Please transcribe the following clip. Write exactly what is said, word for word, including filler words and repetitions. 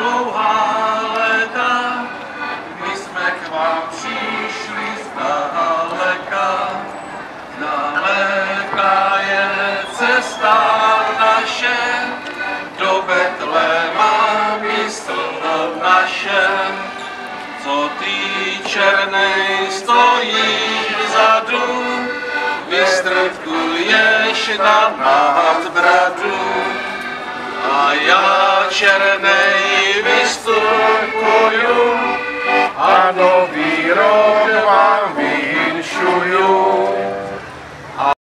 dlouhá léta, my jsme k vám přišli zdaleka. Daleká je cesta naše, do Betléma místo naše. Co ty černej stojíš vzadu, vystrkuješ na nás bradu. A já černej vystupuju a nový rok vám